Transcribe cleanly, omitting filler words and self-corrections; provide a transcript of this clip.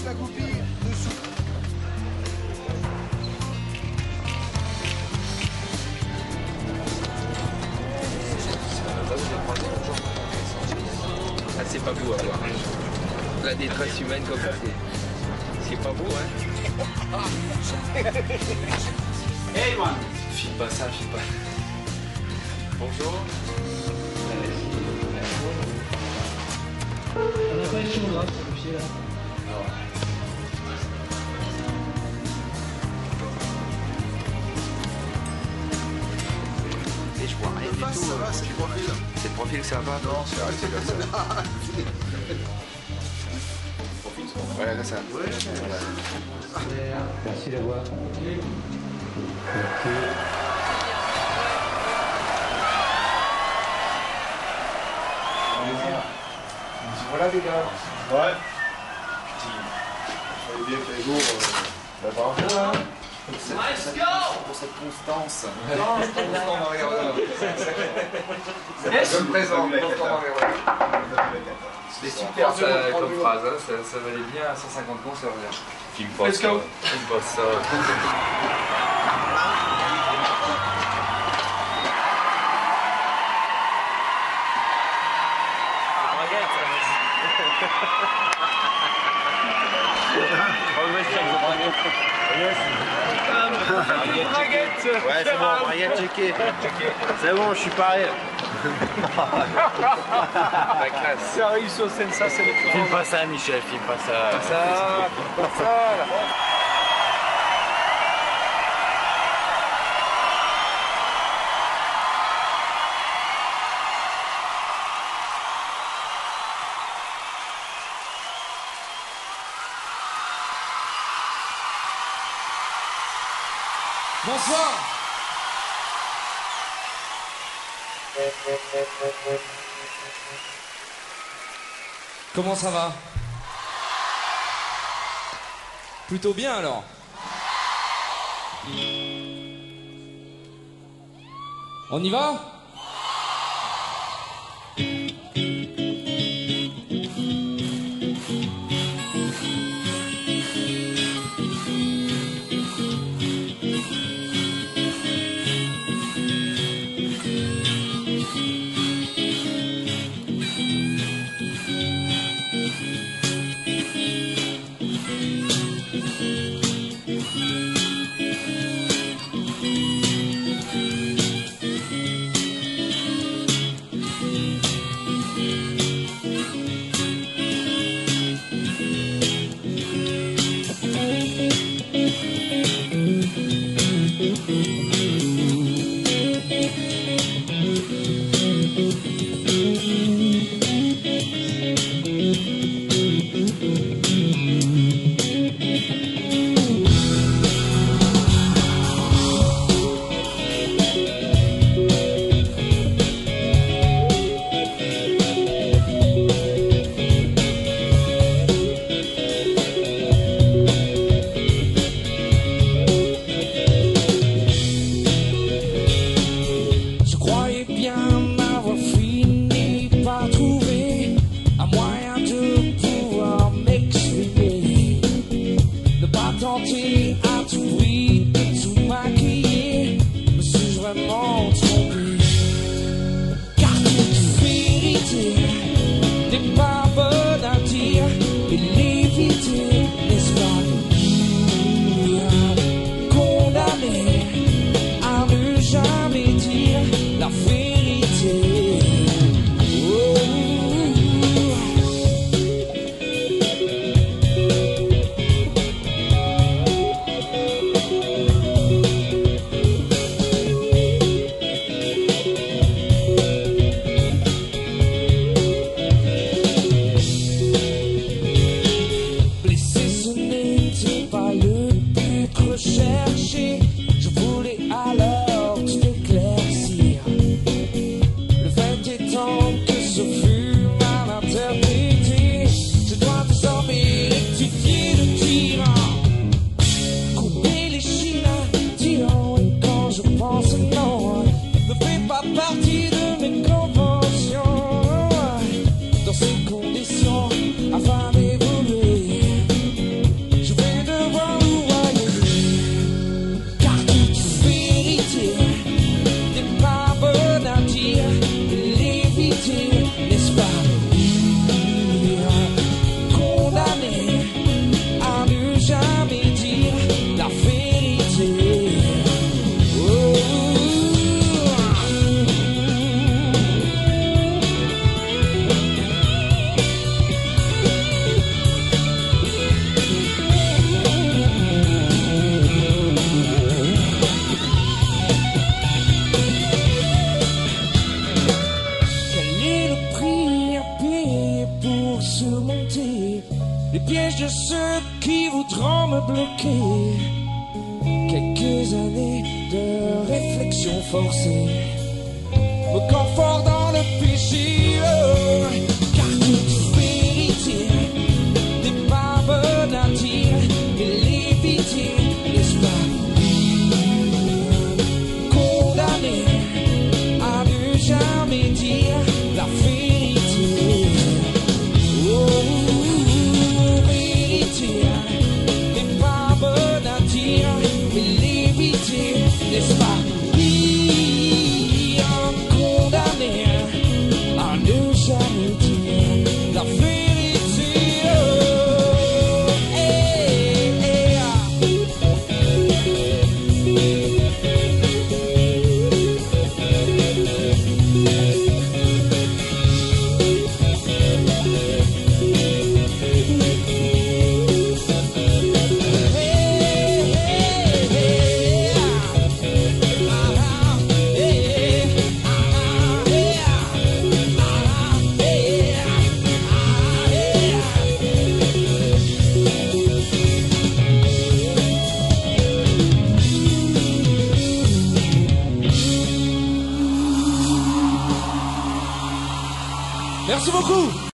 la goupille dessous. Ah, c'est pas beau à voir. La détresse humaine comme ça, c'est pas beau, hein. Hey man! File pas ça, file pas. Bonjour. On n'a pas les choses là, sur le pied là. Et je vois rien du tout. Ça va, c'est le profil. C'est le profil que ça va? Non, c'est arrêté comme ça. Voilà, là ça. Merci d'avoir. Ok. Voilà les gars. Ouais. Putain. J'avais bien fait jour. Bravo, hein. Pour cette constance. Non, je suis pas constant, Maria. Je me présente, constant, Maria. C'était super ça, comme phrase, hein. Ça valait bien 150 concerts. Film pas ça. Film pas ça. Ouais, c'est bon, Brian, checké. C'est bon, je suis pareil. La classe. Ça arrive sur scène, ça c'est le Filme pas ça, Michel, filme pas ça. Pas ça, pas ça. Là. Bonsoir. Comment ça va? Plutôt bien alors. On y va? piège de ceux qui voudront me bloquer. Quelques années de réflexion forcée me confortent dans le péché, car toute vérité n'est pas bonne à dire et l'éviter, n'est-ce pas? Condamné à ne jamais dire la vérité. Oh, vérité n'est pas bonne à dire et l'éviter, n'est-ce pas? Condamné à ne jamais dire la vérité. Oh, hey, hey, merci beaucoup.